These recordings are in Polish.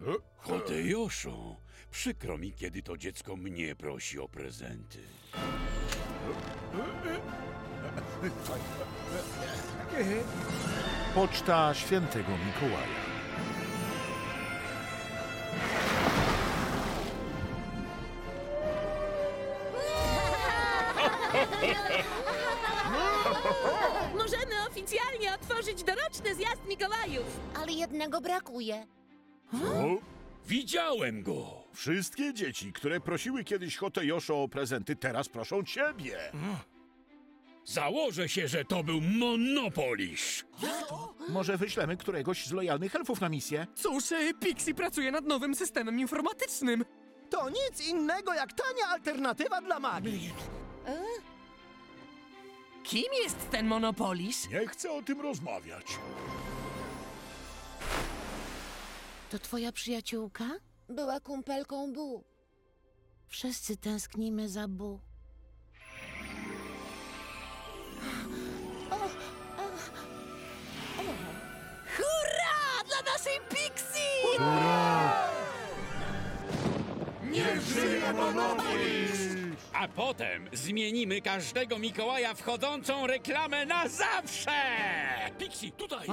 Hotejoszo, przykro mi, kiedy to dziecko mnie prosi o prezenty. Poczta Świętego Mikołaja. Możemy oficjalnie otworzyć doroczny zjazd Mikołajów. Ale jednego brakuje. Widziałem go! Wszystkie dzieci, które prosiły kiedyś Hotejoszo o prezenty, teraz proszą ciebie. Założę się, że to był Monopolisz. Może wyślemy któregoś z lojalnych elfów na misję? Cóż, Pixie pracuje nad nowym systemem informatycznym. To nic innego jak tania alternatywa dla magii. Kim jest ten Monopolisz? Nie chcę o tym rozmawiać. To twoja przyjaciółka? Była kumpelką Bu. Wszyscy tęsknimy za Bu. Hurra! Dla naszej Pixie! Niech żyje Monopolisz! A potem zmienimy każdego Mikołaja w chodzącą reklamę na zawsze! Pixie, tutaj!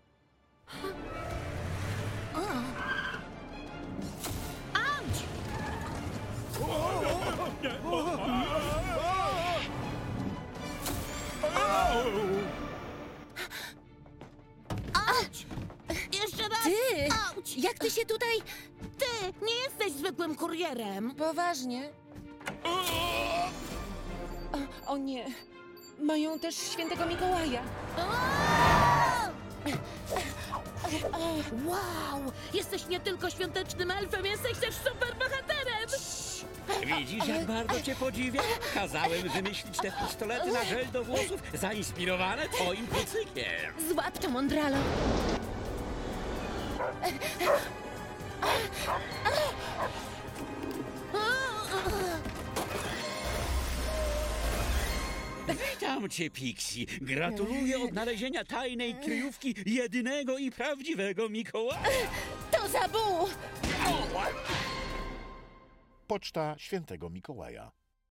Jeszcze raz! Ty! Auć! Jak ty się tutaj... Ty nie jesteś zwykłym kurierem. Poważnie? O nie. Mają też świętego Mikołaja. Wow! Jesteś nie tylko świątecznym elfem, jesteś też superbohaterem! Widzisz, jak bardzo cię podziwiam? Kazałem wymyślić te pistolety na żel do włosów, zainspirowane twoim kucykiem. Złap to, mądralo! Witam cię, Pixie. Gratuluję odnalezienia tajnej kryjówki jedynego i prawdziwego Mikołaja. To za Bu! Poczta Świętego Mikołaja.